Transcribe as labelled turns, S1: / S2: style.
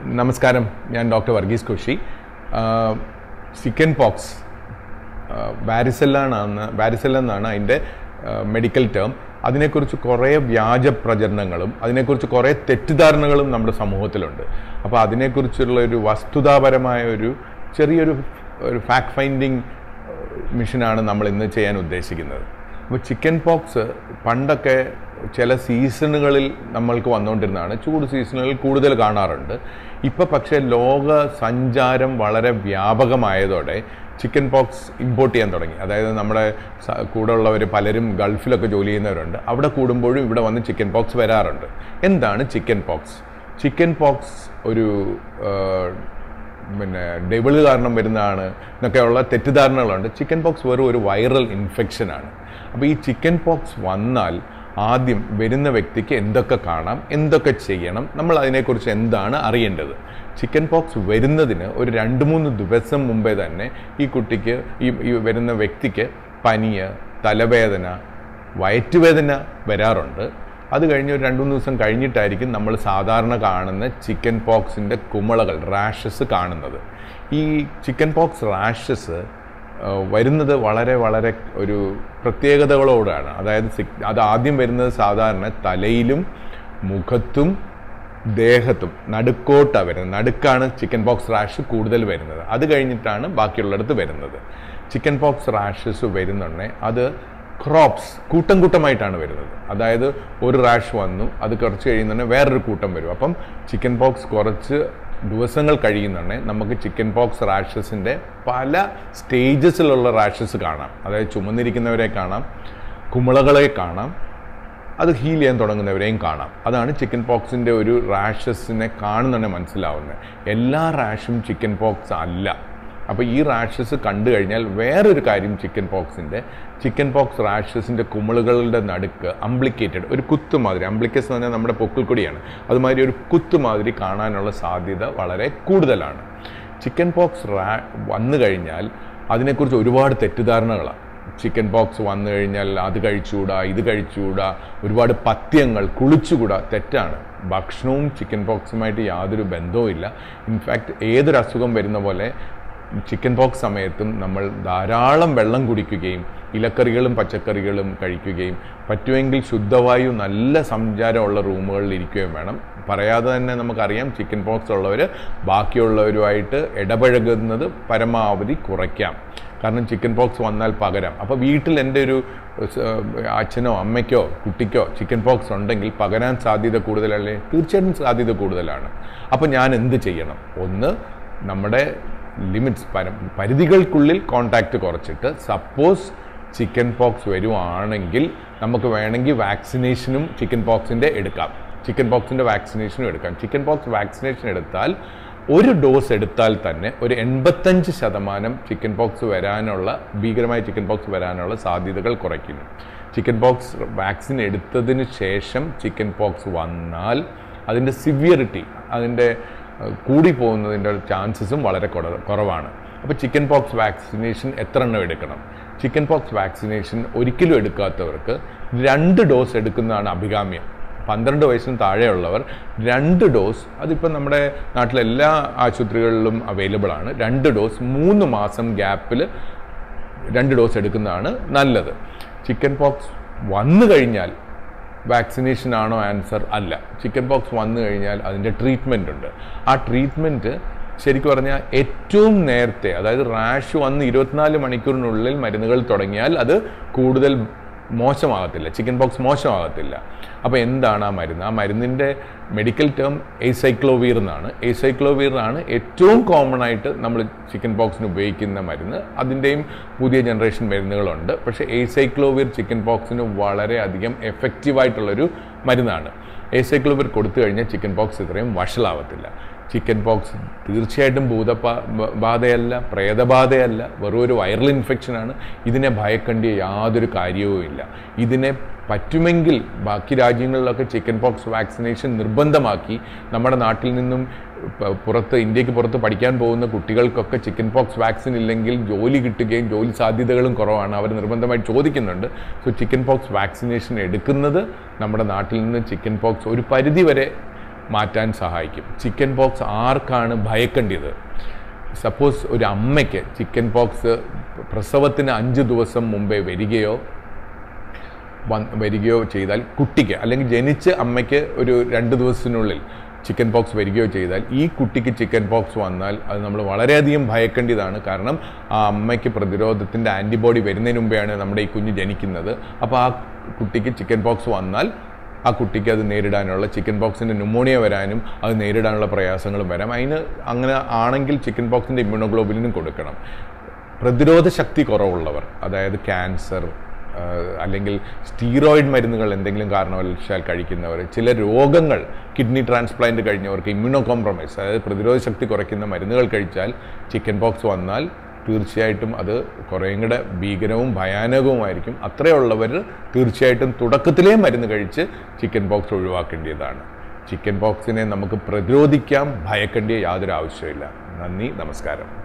S1: നമസ്കാരം, ഞാൻ doctor Varghese Koshy. Chicken pox varicella എന്നാണ് അതിൻ്റെ മെഡിക്കൽ ടേം. അതിനെക്കുറിച്ച് കുറേ വ്യാജ പ്രചരണങ്ങളും അതിനെക്കുറിച്ച് കുറേ തെറ്റിദ്ധാരണകളും നമ്മുടെ സമൂഹത്തിലുണ്ട്. അപ്പോൾ അതിനെക്കുറിച്ചുള്ള ഒരു വസ്തുതാപരമായ ചെറിയൊരു ഫാക്ട് ഫൈൻഡിങ് മിഷനാണ് നമ്മൾ ഇന്ന് ചെയ്യാൻ ഉദ്ദേശിക്കുന്നത്. അപ്പോൾ ചിക്കൻ പോക്സ് പണ്ടൊക്കെ ചില സീസണുകളിൽ നമ്മൾക്ക് വന്നുകൊണ്ടിരുന്നതാണ്. ചൂട് സീസണുകളിൽ കൂടുതൽ കാണാറുണ്ട്. ഇപ്പോൾ പക്ഷേ ലോക സഞ്ചാരം വളരെ വ്യാപകമായതോടെ ചിക്കൻ പോക്സ് ഇമ്പോർട്ട് ചെയ്യാൻ തുടങ്ങി. അതായത് നമ്മുടെ കൂടെ ഉള്ളവർ പലരും ഗൾഫിലൊക്കെ ജോലി ചെയ്യുന്നവരുണ്ട്. അവിടെ കൂടുമ്പോഴും ഇവിടെ വന്ന് ചിക്കൻ പോക്സ് വരാറുണ്ട്. എന്താണ് ചിക്കൻ പോക്സ്? ചിക്കൻ പോക്സ് ഒരു ഡെവിൾ കാരണം വരുന്നതാണ് എന്നൊക്കെയുള്ള തെറ്റിദ്ധാരണകളുണ്ട്. ചിക്കൻ പോക്സ് വെറും ഒരു വൈറൽ ഇൻഫെക്ഷനാണ്. അപ്പോൾ ഈ ചിക്കൻ പോക്സ് വന്നാൽ ആദ്യം വരുന്ന വ്യക്തിക്ക് എന്തൊക്കെ കാണാം, എന്തൊക്കെ ചെയ്യണം, നമ്മൾ അതിനെക്കുറിച്ച് എന്താണ് അറിയേണ്ടത്? ചിക്കൻ പോക്സ് വരുന്നതിന് ഒരു 2-3 ദിവസം മുമ്പേ തന്നെ ഈ കുട്ടിക്ക് ഈ വരുന്ന വ്യക്തിക്ക് പനിയ്, തലവേദന, വയറ്റുവേദന വരാറുണ്ട്. അത് കഴിഞ്ഞ് ഒരു 2-3 ദിവസം കഴിഞ്ഞിട്ടായിരിക്കും നമ്മൾ സാധാരണ കാണുന്ന ചിക്കൻ പോക്സിൻ്റെ കുമിളകൾ, റാഷസ് കാണുന്നത്. ഈ ചിക്കൻ പോക്സ് റാഷസ് വരുന്നത് വളരെ വളരെ ഒരു പ്രത്യേകതകളോടാണ്. അതായത് അത് ആദ്യം വരുന്നത് സാധാരണ തലയിലും മുഖത്തും ദേഹത്തും നടുക്കോട്ടാണ് വരുന്നത്. നടുക്കാണ് ചിക്കൻ പോക്സ് റാഷ് കൂടുതൽ വരുന്നത്. അത് കഴിഞ്ഞിട്ടാണ് ബാക്കിയുള്ളിടത്ത് വരുന്നത്. ചിക്കൻ പോക്സ് റാഷസ് വരുന്നുണ്ടെങ്കിൽ അത് ക്രോപ്സ് കൂട്ടം കൂട്ടമായിട്ടാണ് വരുന്നത്. അതായത് ഒരു റാഷ് വന്നു, അത് കുറച്ച് കഴിയുന്നുണ്ടെങ്കിൽ വേറൊരു കൂട്ടം വരും. അപ്പം ചിക്കൻ പോക്സ് കുറച്ച് ദിവസങ്ങൾ കഴിയുന്നുണ്ടെങ്കിൽ നമുക്ക് ചിക്കൻ പോക്സ് റാഷസിൻ്റെ പല സ്റ്റേജസിലുള്ള റാഷസ് കാണാം. അതായത് ചുമന്നിരിക്കുന്നവരെ കാണാം, കുമിളകളെ കാണാം, അത് ഹീൽ ചെയ്യാൻ തുടങ്ങുന്നവരെയും കാണാം. അതാണ് ചിക്കൻ പോക്സിൻ്റെ ഒരു റാഷസിനെ കാണുന്നുണ്ടെങ്കിൽ മനസ്സിലാവുന്നത്. എല്ലാ റാഷും ചിക്കൻ പോക്സ് അല്ല. അപ്പോൾ ഈ റാഷസ് കണ്ടു കഴിഞ്ഞാൽ വേറൊരു കാര്യം ചിക്കൻ പോക്സ് റാഷസിൻ്റെ കുമിളുകളുടെ നടുക്ക് അംബ്ലിക്കേറ്റഡ് ഒരു കുത്തുമാതിരി, അംബ്ലിക്കസ് എന്ന് പറഞ്ഞാൽ നമ്മുടെ പൊക്കിൾക്കൊടിയാണ്, അതുമാതിരി ഒരു കുത്തുമാതിരി കാണാനുള്ള സാധ്യത വളരെ കൂടുതലാണ്. ചിക്കൻ പോക്സ് വന്നു കഴിഞ്ഞാൽ അതിനെക്കുറിച്ച് ഒരുപാട് തെറ്റിദ്ധാരണകളാണ്. ചിക്കൻ പോക്സ് വന്നു കഴിഞ്ഞാൽ അത് കഴിച്ചുകൂടാ, ഇത് കഴിച്ചുകൂടാ, ഒരുപാട് പഥ്യങ്ങൾ, കുളിച്ചുകൂടാ. തെറ്റാണ്. ഭക്ഷണവും ചിക്കൻ പോക്സുമായിട്ട് യാതൊരു ബന്ധവും ഇല്ല. ഇൻഫാക്റ്റ് ഏതൊരു അസുഖം വരുന്ന പോലെ ചിക്കൻ പോക്സ് സമയത്തും നമ്മൾ ധാരാളം വെള്ളം കുടിക്കുകയും ഇലക്കറികളും പച്ചക്കറികളും കഴിക്കുകയും പറ്റുമെങ്കിൽ ശുദ്ധവായു നല്ല സഞ്ചാരമുള്ള റൂമുകളിൽ ഇരിക്കുകയും വേണം. പറയാതെ തന്നെ നമുക്കറിയാം ചിക്കൻ പോക്സ് ഉള്ളവർ ബാക്കിയുള്ളവരുമായിട്ട് ഇടപഴകുന്നത് പരമാവധി കുറയ്ക്കാം. കാരണം ചിക്കൻ പോക്സ് വന്നാൽ പകരാം. അപ്പോൾ വീട്ടിൽ എൻ്റെ ഒരു അച്ഛനോ അമ്മയ്ക്കോ കുട്ടിക്കോ ചിക്കൻ പോക്സ് ഉണ്ടെങ്കിൽ പകരാൻ സാധ്യത കൂടുതലല്ലേ? തീർച്ചയായിട്ടും സാധ്യത കൂടുതലാണ്. അപ്പോൾ ഞാൻ എന്ത് ചെയ്യണം? ഒന്ന്, നമ്മുടെ ലിമിറ്റ്സ്, പരിധികൾക്കുള്ളിൽ കോണ്ടാക്റ്റ് കുറച്ചിട്ട്, സപ്പോസ് ചിക്കൻ പോക്സ് വരുവാണെങ്കിൽ നമുക്ക് വേണമെങ്കിൽ വാക്സിനേഷനും ചിക്കൻ പോക്സിൻ്റെ എടുക്കാം. ചിക്കൻ പോക്സിൻ്റെ വാക്സിനേഷനും എടുക്കാം. ചിക്കൻ പോക്സ് വാക്സിനേഷൻ എടുത്താൽ ഒരു ഡോസ് എടുത്താൽ തന്നെ ഒരു 85% ചിക്കൻ പോക്സ് വരാനുള്ള, ഭീകരമായ ചിക്കൻ പോക്സ് വരാനുള്ള സാധ്യതകൾ കുറയ്ക്കുന്നു. ചിക്കൻ പോക്സ് വാക്സിൻ എടുത്തതിന് ശേഷം ചിക്കൻ പോക്സ് വന്നാൽ അതിൻ്റെ സിവിയറിറ്റി, അതിൻ്റെ കൂടിപ്പോകുന്നതിൻ്റെ ചാൻസസും വളരെ കുറവാണ്. അപ്പോൾ ചിക്കൻ പോക്സ് വാക്സിനേഷൻ എത്ര എണ്ണം എടുക്കണം? ചിക്കൻ പോക്സ് വാക്സിനേഷൻ ഒരിക്കലും എടുക്കാത്തവർക്ക് 2 ഡോസ് എടുക്കുന്നതാണ് അഭികാമ്യം. 12 വയസ്സിന് താഴെയുള്ളവർ 2 ഡോസ്, അതിപ്പോൾ നമ്മുടെ നാട്ടിലെല്ലാ ആശുപത്രികളിലും അവൈലബിൾ ആണ്. 2 ഡോസ് 3 മാസം ഗ്യാപ്പിൽ 2 ഡോസ് എടുക്കുന്നതാണ് നല്ലത്. ചിക്കൻ പോക്സ് വന്നു കഴിഞ്ഞാൽ വാക്സിനേഷൻ ആണോ ആൻസർ? അല്ല. ചിക്കൻ പോക്സ് വന്നു കഴിഞ്ഞാൽ അതിൻ്റെ ട്രീറ്റ്മെൻ്റ് ഉണ്ട്. ആ ട്രീറ്റ്മെൻറ്റ് ശരിക്കും പറഞ്ഞാൽ ഏറ്റവും നേരത്തെ, അതായത് റാഷ് വന്ന് 24 മണിക്കൂറിനുള്ളിൽ മരുന്നുകൾ തുടങ്ങിയാൽ അത് കൂടുതൽ മോശമാകത്തില്ല, ചിക്കൻ പോക്സ് മോശമാകത്തില്ല. അപ്പോൾ എന്താണ് ആ മരുന്ന്? ആ മരുന്നിൻ്റെ മെഡിക്കൽ ടേം എസൈക്ലോവീർ എന്നാണ്. എസൈക്ലോവീർ ആണ് ഏറ്റവും കോമൺ ആയിട്ട് നമ്മൾ ചിക്കൻ പോക്സിന് ഉപയോഗിക്കുന്ന മരുന്ന്. അതിൻ്റെയും പുതിയ ജനറേഷൻ മരുന്നുകളുണ്ട്. പക്ഷേ എസൈക്ലോവീർ ചിക്കൻ പോക്സിന് വളരെയധികം എഫക്റ്റീവായിട്ടുള്ളൊരു മരുന്നാണ്. എസൈക്ലോവീർ കൊടുത്തു കഴിഞ്ഞാൽ ചിക്കൻ പോക്സ് ഇത്രയും വഷളാവത്തില്ല. ചിക്കൻ പോക്സ് തീർച്ചയായിട്ടും ഭൂതബാധയല്ല, പ്രേതബാധയല്ല, വെറും ഒരു വൈറൽ ഇൻഫെക്ഷനാണ്. ഇതിനെ ഭയക്കേണ്ട യാതൊരു കാര്യവുമില്ല. ഇതിനെ പറ്റുമെങ്കിൽ ബാക്കി രാജ്യങ്ങളിലൊക്കെ ചിക്കൻ പോക്സ് വാക്സിനേഷൻ നിർബന്ധമാക്കി നമ്മുടെ നാട്ടിൽ നിന്നും ഇന്ത്യക്ക് പുറത്ത് പഠിക്കാൻ പോകുന്ന കുട്ടികൾക്കൊക്കെ ചിക്കൻ പോക്സ് വാക്സിൻ ഇല്ലെങ്കിൽ ജോലി കിട്ടുകയും ജോലി സാധ്യതകളും കുറവാണ്. അവർ നിർബന്ധമായിട്ട് ചോദിക്കുന്നുണ്ട്. സോ ചിക്കൻ പോക്സ് വാക്സിനേഷൻ എടുക്കുന്നത് നമ്മുടെ നാട്ടിൽ നിന്ന് ചിക്കൻ പോക്സ് ഒരു പരിധി വരെ മാറ്റാൻ സഹായിക്കും. ചിക്കൻ പോക്സ് ആർക്കാണ് ഭയക്കേണ്ടത്? സപ്പോസ് ഒരു അമ്മയ്ക്ക് ചിക്കൻ പോക്സ് പ്രസവത്തിന് 5 ദിവസം മുമ്പേ വരികയോ ചെയ്താൽ, കുട്ടിക്ക് അല്ലെങ്കിൽ ജനിച്ച അമ്മയ്ക്ക് ഒരു 2 ദിവസത്തിനുള്ളിൽ ചിക്കൻ പോക്സ് വരികയോ ചെയ്താൽ, ഈ കുട്ടിക്ക് ചിക്കൻ പോക്സ് വന്നാൽ അത് നമ്മൾ വളരെയധികം ഭയക്കേണ്ടതാണ്. കാരണം ആ അമ്മയ്ക്ക് പ്രതിരോധത്തിൻ്റെ ആൻറ്റിബോഡി വരുന്നതിന് മുമ്പെയാണ് നമ്മുടെ ഈ കുഞ്ഞ് ജനിക്കുന്നത്. അപ്പോൾ ആ കുട്ടിക്ക് ചിക്കൻ പോക്സ് വന്നാൽ ആ കുട്ടിക്ക് അത് നേരിടാനുള്ള, ചിക്കൻ പോക്സിൻ്റെ ന്യൂമോണിയ വരാനും അത് നേരിടാനുള്ള പ്രയാസങ്ങളും വരാം. അങ്ങനെ ആണെങ്കിൽ ചിക്കൻ പോക്സിൻ്റെ ഇമ്മ്യൂണോഗ്ലോബുലിനും കൊടുക്കണം. പ്രതിരോധ ശക്തി കുറവുള്ളവർ, അതായത് ക്യാൻസർ അല്ലെങ്കിൽ സ്റ്റീറോയിഡ് മരുന്നുകൾ എന്തെങ്കിലും കാരണവശാൽ കഴിക്കുന്നവർ, ചില രോഗങ്ങൾ, കിഡ്നി ട്രാൻസ്പ്ലാന്റ് കഴിഞ്ഞവർക്ക് ഇമ്മ്യൂണോ കോംപ്രമൈസ്, അതായത് പ്രതിരോധ ശക്തി കുറയ്ക്കുന്ന മരുന്നുകൾ കഴിച്ചാൽ ചിക്കൻ പോക്സ് വന്നാൽ തീർച്ചയായിട്ടും അത് കുറേയും കൂടെ ഭീകരവും ഭയാനകവുമായിരിക്കും. അത്രയുള്ളവർ തീർച്ചയായിട്ടും തുടക്കത്തിലേ മരുന്ന് കഴിച്ച് ചിക്കൻ പോക്സ് ഒഴിവാക്കേണ്ടതാണ്. ചിക്കൻ പോക്സിനെ നമുക്ക് പ്രതിരോധിക്കാം, ഭയക്കേണ്ട യാതൊരു ആവശ്യമില്ല. നന്ദി, നമസ്കാരം.